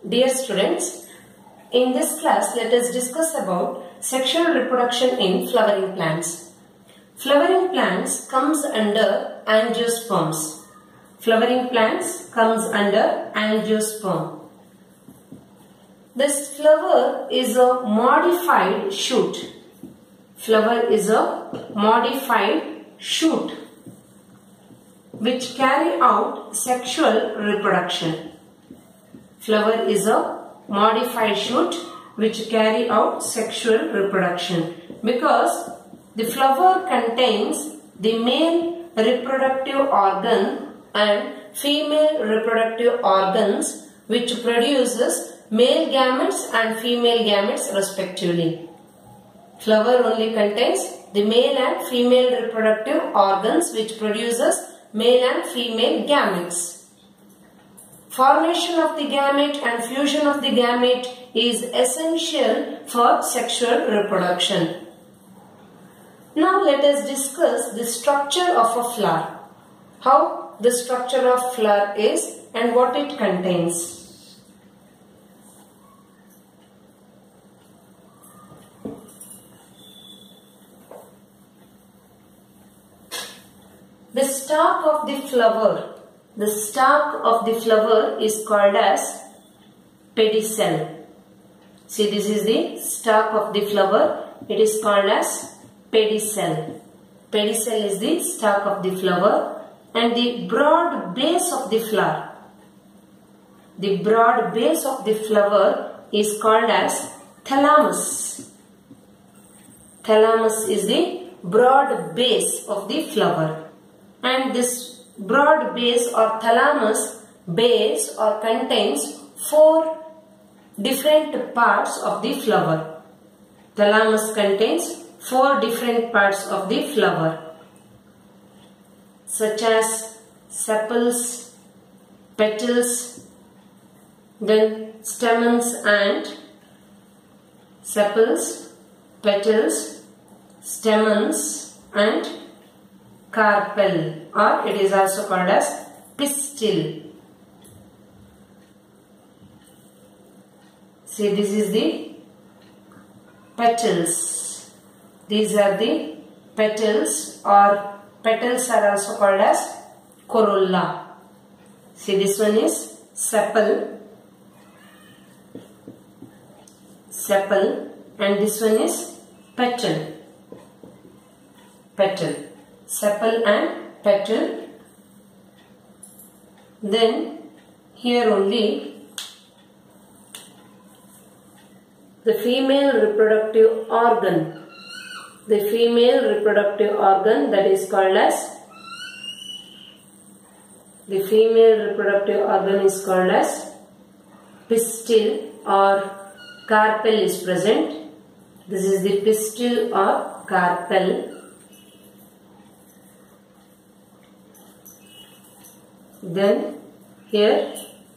Dear students, in this class let us discuss about sexual reproduction in flowering plants. Flowering plants comes under angiosperms. Flowering plants comes under angiosperm. This flower is a modified shoot. Flower is a modified shoot which carry out sexual reproduction. Flower is a modified shoot which carry out sexual reproduction because the flower contains the male reproductive organ and female reproductive organs which produces male gametes and female gametes respectively. Flower only contains the male and female reproductive organs which produces male and female gametes. Formation of the gamete and fusion of the gamete is essential for sexual reproduction. Now let us discuss the structure of a flower. How the structure of flower is and what it contains. The stalk of the flower. The stalk of the flower is called as pedicel. See, this is the stalk of the flower. It is called as pedicel. Pedicel is the stalk of the flower and the broad base of the flower. The broad base of the flower is called as thalamus. Thalamus is the broad base of the flower. And this broad base or thalamus base or contains 4 different parts of the flower. Thalamus contains 4 different parts of the flower, such as sepals, petals, then stamens and sepals, petals, stamens and carpel, or it is also called as pistil. See, this is the petals. These are the petals, or petals are also called as corolla. See, this one is sepal, and this one is petal, sepal and petal. Then here only the female reproductive organ. The female reproductive organ, that is called as pistil or carpel is present. This is the pistil or carpel. Then here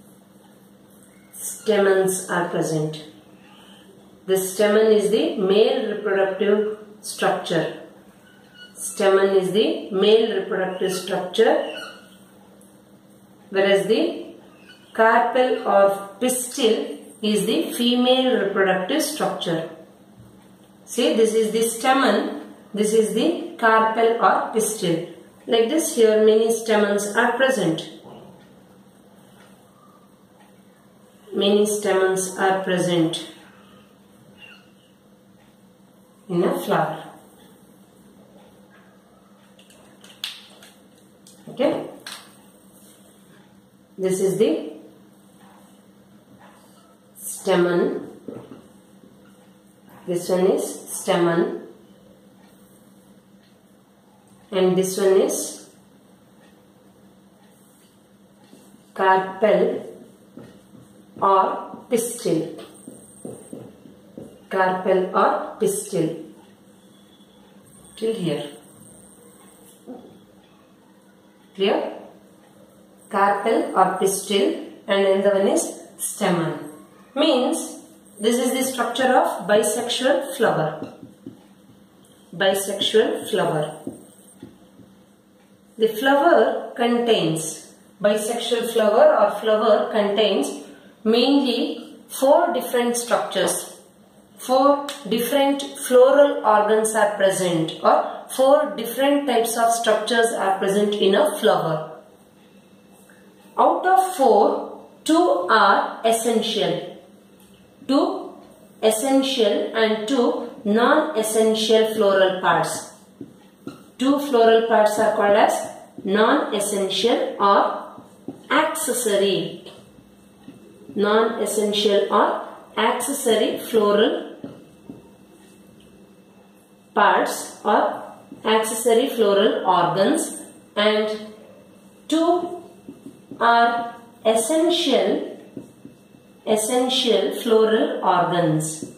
stamens are present. The stamen is the male reproductive structure. Stamen is the male reproductive structure, whereas the carpel or pistil is the female reproductive structure. See, this is the stamen, this is the carpel or pistil. Like this, here many stamens are present. Many stamens are present in a flower. Okay. This is the stamen. This one is stamen. And this one is carpel or pistil. Carpel or pistil. Till here. Clear? Carpel or pistil, and another one is stamen. Means this is the structure of bisexual flower. Bisexual flower. The flower contains, bisexual flower or flower contains mainly 4 different structures. 4 different floral organs are present, or 4 different types of structures are present in a flower. Out of 4, 2 are essential. 2 essential and 2 non-essential floral parts. 2 floral parts are called as non-essential or accessory. Non-essential or accessory floral parts or accessory floral organs, and 2 are essential floral organs.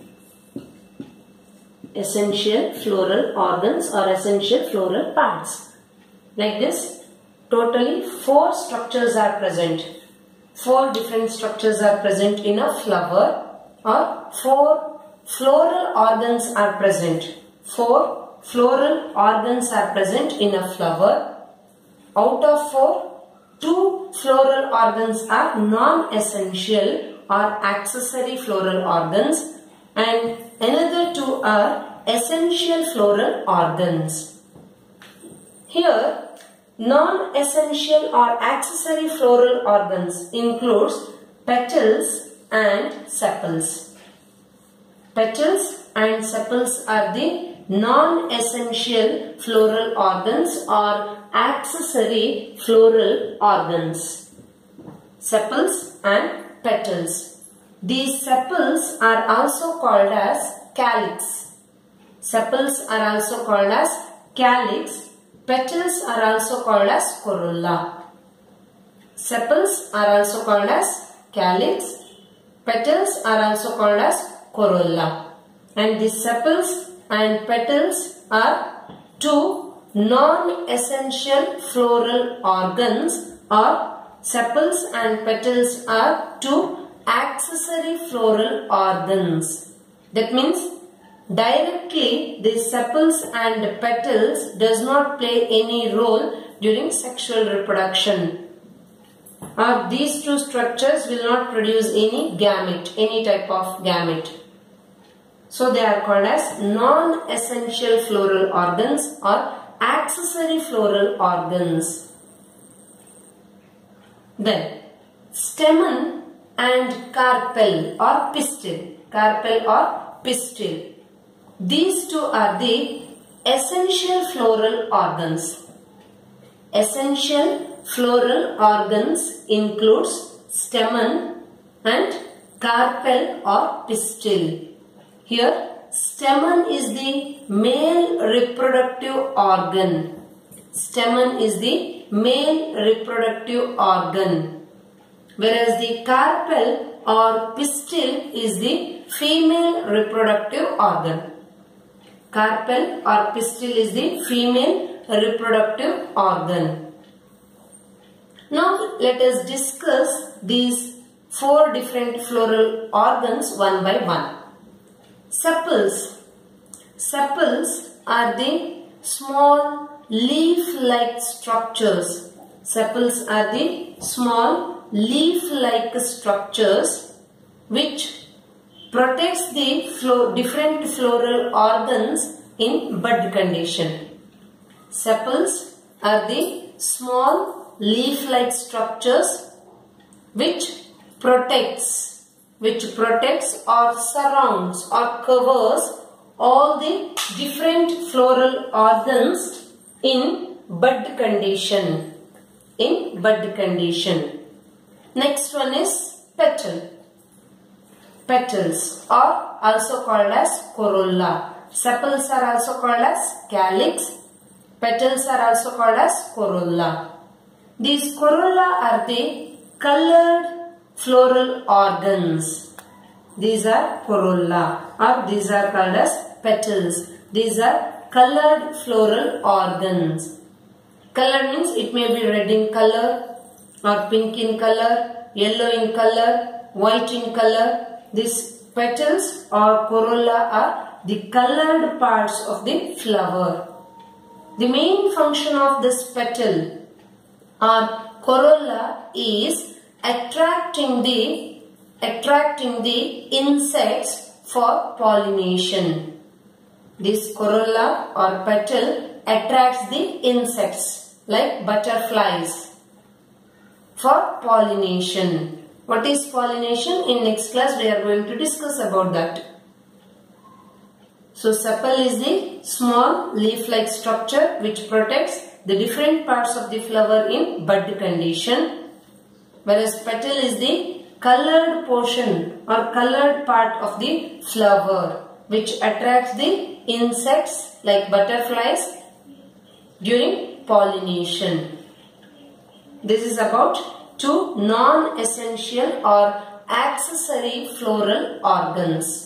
Essential floral organs or essential floral parts. Like this, totally 4 structures are present. 4 different structures are present in a flower, or 4 floral organs are present. 4 floral organs are present in a flower. Out of 4, 2 floral organs are non-essential or accessory floral organs, and another 2 are essential floral organs. Here, non-essential or accessory floral organs includes petals and sepals. Petals and sepals are the non-essential floral organs or accessory floral organs. Sepals and petals. These sepals are also called as calyx. Sepals are also called as calyx. Petals are also called as corolla. Sepals are also called as calyx. Petals are also called as corolla. And the sepals and petals are 2 non-essential floral organs, or sepals and petals are 2 accessory floral organs. That means directly the sepals and petals does not play any role during sexual reproduction, or these 2 structures will not produce any gamete, any type of gamete. So they are called as non-essential floral organs or accessory floral organs. Then stamen and carpel or pistil. Carpel or pistil. These 2 are the essential floral organs. Essential floral organs includes stamen and carpel or pistil. Here, stamen is the male reproductive organ. Stamen is the male reproductive organ, whereas the carpel or pistil is the female reproductive organ. Carpel or pistil is the female reproductive organ. Now let us discuss these 4 different floral organs one by one. Sepals. Sepals are the small leaf-like structures. Sepals are the small leaf-like structures which protects the different floral organs in bud condition. Sepals are the small leaf-like structures which protects or surrounds or covers all the different floral organs in bud condition. Next one is petal. Petals are also called as corolla. Sepals are also called as calyx. Petals are also called as corolla. These corolla are the colored floral organs. These are corolla, or these are called as petals. These are colored floral organs. Color means it may be red in color, or pink in color, yellow in color, white in color. These petals or corolla are the colored parts of the flower. The main function of this petal or corolla is attracting the attracting the insects for pollination. This corolla or petal attracts the insects like butterflies for pollination. What is pollination? In next class we are going to discuss about that. So sepal is the small leaf-like structure which protects the different parts of the flower in bud condition, whereas petal is the colored portion or colored part of the flower which attracts the insects like butterflies during pollination. This is about two non-essential or accessory floral organs.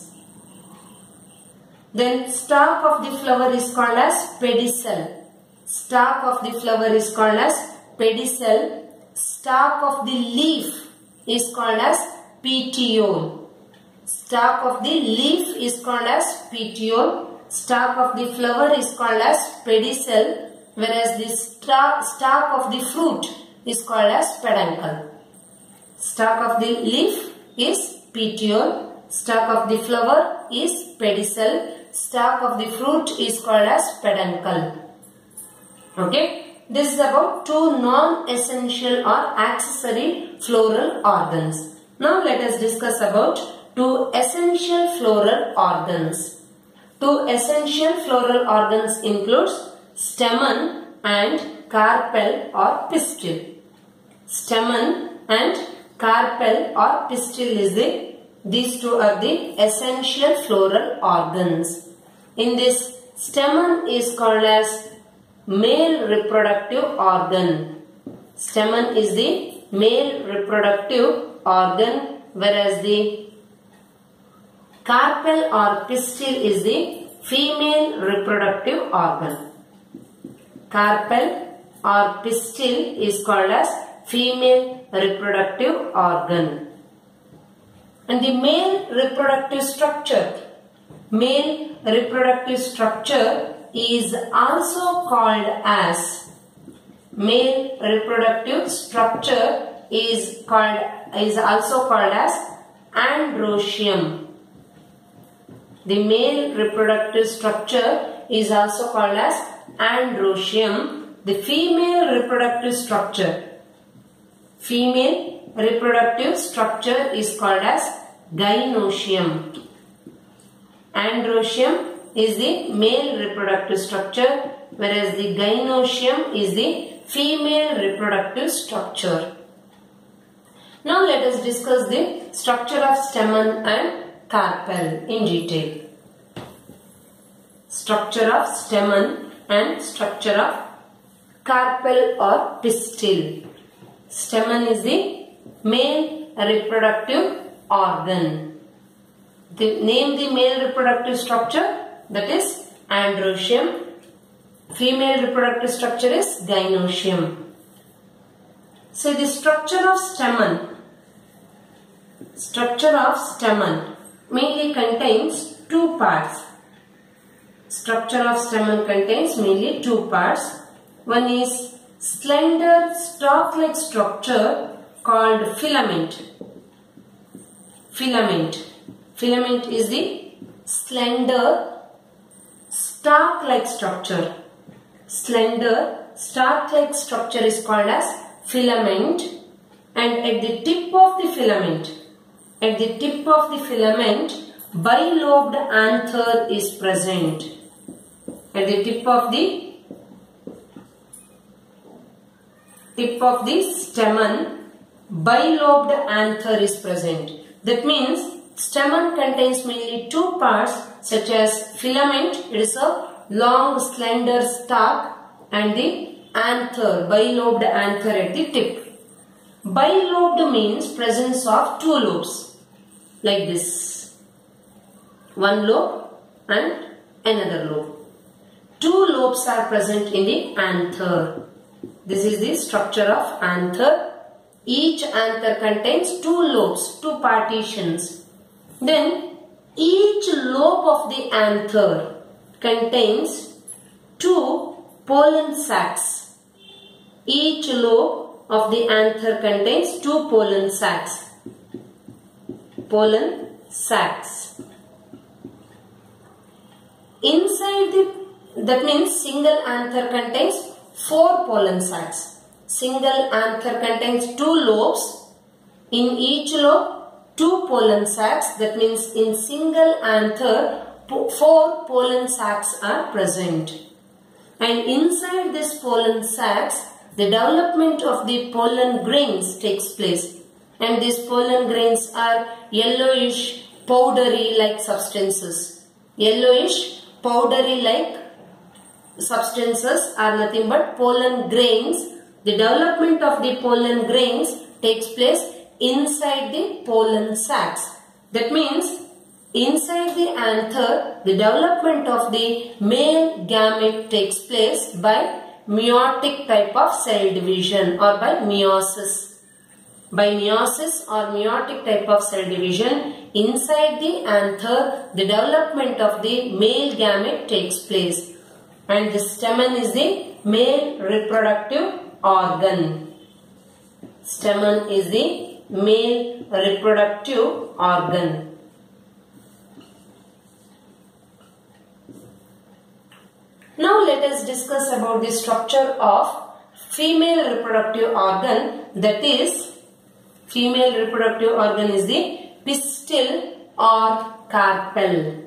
Then stalk of the flower is called as pedicel. Stalk of the flower is called as pedicel. Stalk of the leaf is called as petiole. Stalk of the leaf is called as petiole. Stalk of the flower is called as pedicel, whereas the stalk of the fruit is called as peduncle. Stalk of the leaf is petiole. Stalk of the flower is pedicel. Stalk of the fruit is called as peduncle. Okay. This is about two non-essential or accessory floral organs. Now let us discuss about two essential floral organs. Two essential floral organs includes stamen and carpel or pistil. Stamen and carpel or pistil is these two are the essential floral organs. In this, stamen is called as male reproductive organ. Stamen is the male reproductive organ, whereas the carpel or pistil is the female reproductive organ. Carpel or pistil is called as female reproductive organ. And the male reproductive structure is also called as androecium. The male reproductive structure is also called as androecium. The female reproductive structure is called as gynoecium. Androecium is the male reproductive structure, whereas the gynoecium is the female reproductive structure. Now let us discuss the structure of stamen and carpel in detail. Structure of stamen and structure of carpel or pistil. Stamen is the male reproductive organ. Name the male reproductive structure, that is androecium. Female reproductive structure is gynoecium. So the structure of stamen mainly contains two parts. Structure of stamen contains mainly two parts. One is slender stalk-like structure called filament. Filament is the slender stalk-like structure. Slender stalk-like structure is called as filament, and at the tip of the filament, bilobed anther is present. At the tip of the stamen, bilobed anther is present. That means stamen contains mainly two parts such as filament, it is a long slender stalk, and the anther, bilobed anther at the tip. Bilobed means presence of two lobes like this. One lobe and another lobe. Two lobes are present in the anther. This is the structure of anther. Each anther contains two lobes, two partitions. Then each lobe of the anther contains two pollen sacs. Each lobe of the anther contains two pollen sacs. pollen sacs. Inside that means single anther contains 4 pollen sacs. Single anther contains 2 lobes. In each lobe 2 pollen sacs. That means in single anther 4 pollen sacs are present. And inside this pollen sacs, the development of the pollen grains takes place. And these pollen grains are yellowish, powdery like substances. Yellowish, powdery like substances are nothing but pollen grains. The development of the pollen grains takes place inside the pollen sacs. That means inside the anther, the development of the male gamete takes place by meiotic type of cell division or by meiosis. By meiosis or meiotic type of cell division, inside the anther, the development of the male gamete takes place. And the stamen is the male reproductive organ. Stamen is the male reproductive organ. Now let us discuss about the structure of female reproductive organ, that is, female reproductive organ is the pistil or carpel.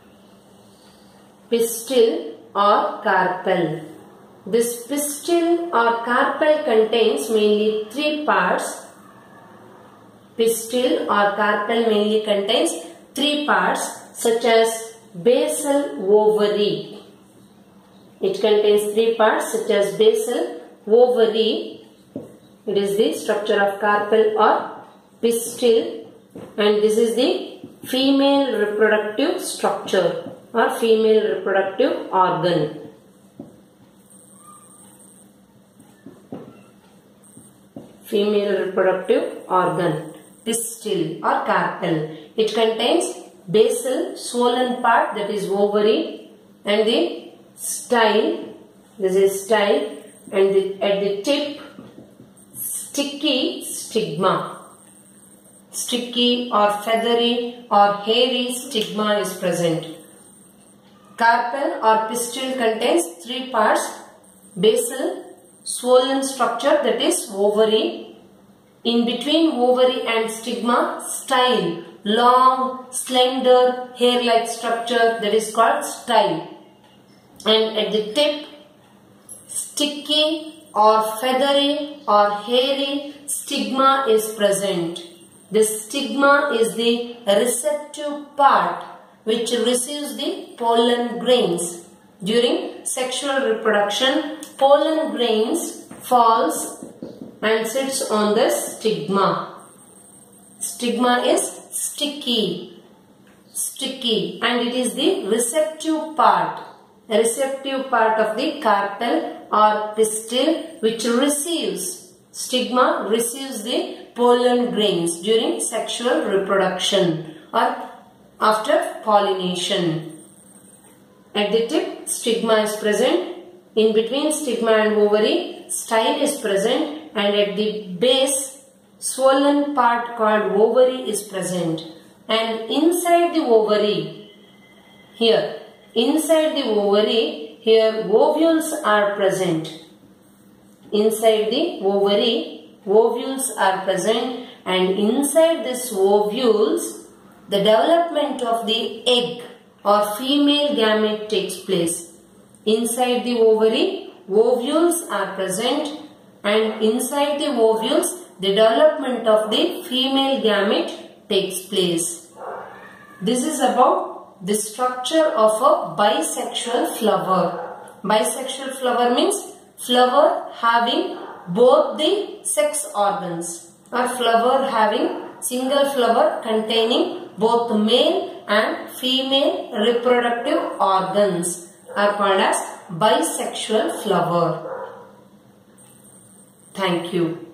Pistil or carpel. This pistil or carpel contains mainly 3 parts. Pistil or carpel mainly contains 3 parts such as basal ovary. It contains 3 parts such as basal ovary. It is the structure of carpel or pistil, and this is the female reproductive structure or female reproductive organ. Female reproductive organ, pistil or carpel. It contains basal swollen part, that is ovary, and the style, this is style, and at the tip sticky stigma. Sticky or feathery or hairy stigma is present. Carpel or pistil contains 3 parts. Basal swollen structure, that is ovary. In between ovary and stigma, style, long slender hair-like structure, that is called style. And at the tip, sticky or feathery or hairy stigma is present. This stigma is the receptive part which receives the pollen grains. During sexual reproduction, pollen grains falls and sits on the stigma. Stigma is sticky, and it is the receptive part of the carpel or pistil which receives, stigma receives the pollen grains during sexual reproduction or after pollination. At the tip, stigma is present. In between stigma and ovary, style is present, and at the base, swollen part called ovary is present. And inside the ovary, here ovules are present. Inside the ovary, ovules are present, and inside these ovules, the development of the egg or female gamete takes place. Inside the ovary, ovules are present, and inside the ovules, the development of the female gamete takes place. This is about the structure of a bisexual flower. Bisexual flower means flower having both the sex organs, or flower having single flower containing both male and female reproductive organs are called as bisexual flower. Thank you.